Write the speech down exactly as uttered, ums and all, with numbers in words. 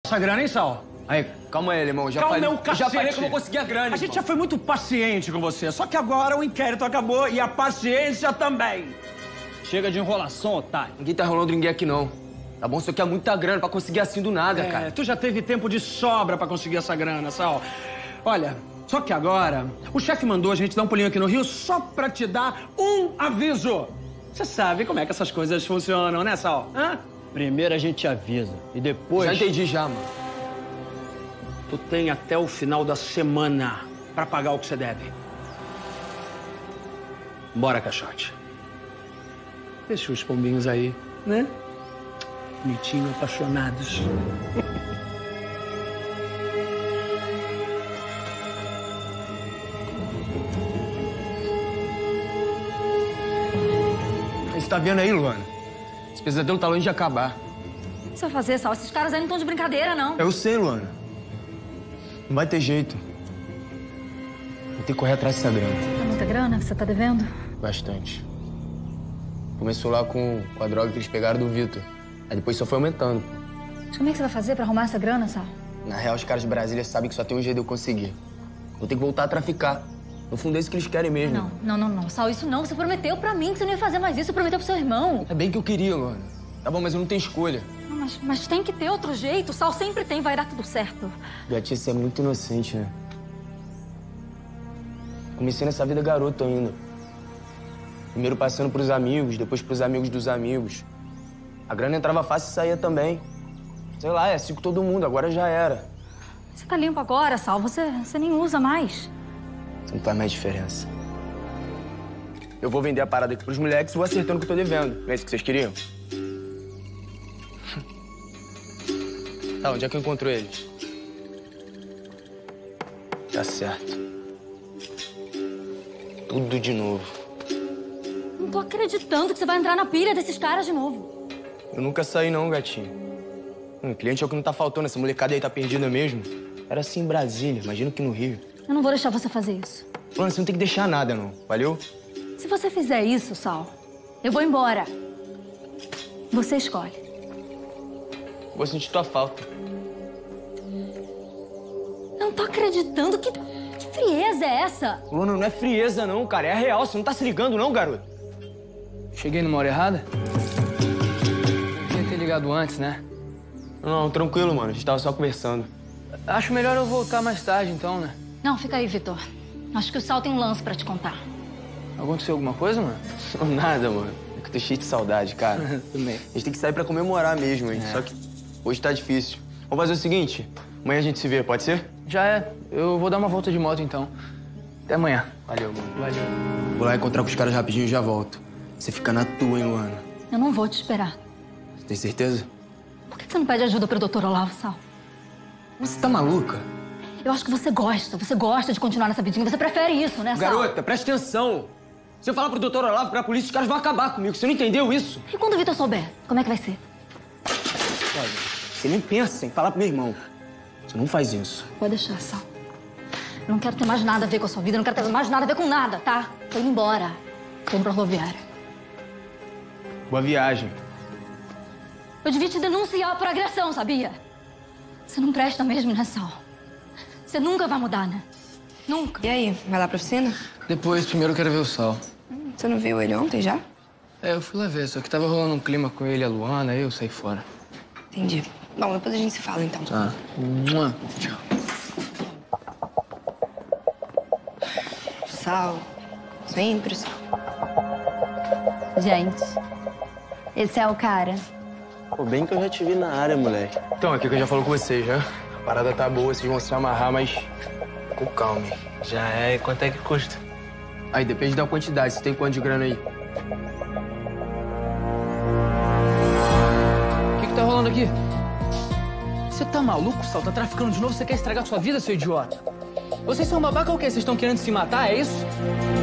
essa grana, hein, Sal? Aí, calma aí, irmão. Já calma, falei, meu eu já falei que eu vou conseguir a grana, A gente irmão. já foi muito paciente com você, só que agora o inquérito acabou e a paciência também. Chega de enrolação, otário. Ninguém tá rolando ninguém aqui, não. Tá bom? Isso aqui é muita grana pra conseguir assim do nada, É, cara. tu já teve tempo de sobra pra conseguir essa grana, Sal. Olha, só que agora o chefe mandou a gente dar um pulinho aqui no Rio só pra te dar um aviso. Você sabe como é que essas coisas funcionam, né, Sal? Hã? Primeiro a gente avisa e depois... Já entendi já, mano. Tu tem até o final da semana pra pagar o que você deve. Bora, caixote. Deixa os pombinhos aí, né? Bonitinho, apaixonados. Você tá vendo aí, Luana? Esse pesadelo tá longe de acabar. O que você vai fazer, Sal? Esses caras aí não estão de brincadeira, não. Eu sei, Luana. Não vai ter jeito. Vou ter que correr atrás dessa grana. É muita grana que você tá devendo? Bastante. Começou lá com, com a droga que eles pegaram do Vitor. Aí depois só foi aumentando. Mas como é que você vai fazer pra arrumar essa grana, Sal? Na real, os caras de Brasília sabem que só tem um jeito de eu conseguir. Vou ter que voltar a traficar. No fundo, é isso que eles querem mesmo. Não, não, não, não. Sal, isso não. Você prometeu pra mim que você não ia fazer mais isso. Você prometeu pro seu irmão. É bem que eu queria, Luana. Tá bom, mas eu não tenho escolha. Não, mas, mas tem que ter outro jeito. Sal sempre tem. Vai dar tudo certo. Gatinha, você é muito inocente, né? Comecei nessa vida garoto ainda. Primeiro passando pros amigos, depois pros amigos dos amigos. A grana entrava fácil e saía também. Sei lá, é assim com todo mundo, agora já era. Você tá limpo agora, Sal. Você, você nem usa mais. Não faz mais diferença. Eu vou vender a parada aqui pros moleques e vou acertando o que eu tô devendo. Não é isso que vocês queriam? Tá, onde é que eu encontro eles? Tá certo. Tudo de novo. Não tô acreditando que você vai entrar na pilha desses caras de novo. Eu nunca saí não, gatinho. Um cliente é o que não tá faltando. Essa molecada aí tá perdida mesmo. Era assim em Brasília, imagina que no Rio. Eu não vou deixar você fazer isso. Luana, você não tem que deixar nada, não. Valeu? Se você fizer isso, Sal, eu vou embora. Você escolhe. Vou sentir tua falta. Eu não tô acreditando. Que, que frieza é essa? Luana, não é frieza, não, cara. É a real. Você não tá se ligando, não, garoto? Cheguei numa hora errada? Devia ter ligado antes, né? Não, tranquilo, mano. A gente tava só conversando. Acho melhor eu voltar mais tarde, então, né? Não, fica aí, Vitor. Acho que o Sal tem um lance pra te contar. Aconteceu alguma coisa, mano? Nada, mano. É que eu tô cheio de saudade, cara. Também. A gente tem que sair pra comemorar mesmo, hein? É. Só que hoje tá difícil. Vamos fazer o seguinte. Amanhã a gente se vê, pode ser? Já é. Eu vou dar uma volta de moto, então. Até amanhã. Valeu, mano. Valeu. Vou lá encontrar com os caras rapidinho e já volto. Você fica na tua, hein, Luana? Eu não vou te esperar. Você tem certeza? Por que você não pede ajuda pro doutor Olavo, Sal? Você tá maluca? Eu acho que você gosta. Você gosta de continuar nessa vidinha. Você prefere isso, né, Sal? Garota, presta atenção. Se eu falar pro doutor Olavo, pra polícia, os caras vão acabar comigo. Você não entendeu isso? E quando o Vitor souber, como é que vai ser? Olha, você nem pensa em falar pro meu irmão. Você não faz isso. Pode deixar, Sal. Eu não quero ter mais nada a ver com a sua vida. Eu não quero ter mais nada a ver com nada, tá? Tô indo embora. Tô indo pra rodoviária. Boa viagem. Eu devia te denunciar por agressão, sabia? Você não presta mesmo, né, Sal? Você nunca vai mudar, né? Nunca. E aí, vai lá pra oficina? Depois, primeiro eu quero ver o Sal. Hum, Você não viu ele ontem já? É, eu fui lá ver, só que tava rolando um clima com ele e a Luana, aí eu saí fora. Entendi. Bom, depois a gente se fala, então. Tá. Mua. Tchau. Sal. Sempre Sal. Gente, esse é o cara. Pô, bem que eu já te vi na área, moleque. Então, aqui que eu já falo com vocês, já. A parada tá boa, vocês vão se amarrar, mas com calma, hein? Já é. E quanto é que custa? Aí, depende da quantidade. Você tem quanto de grana aí? O que que tá rolando aqui? Você tá maluco, Sal? Tá traficando de novo? Você quer estragar sua vida, seu idiota? Vocês são babaca ou o quê? Vocês estão querendo se matar, é isso?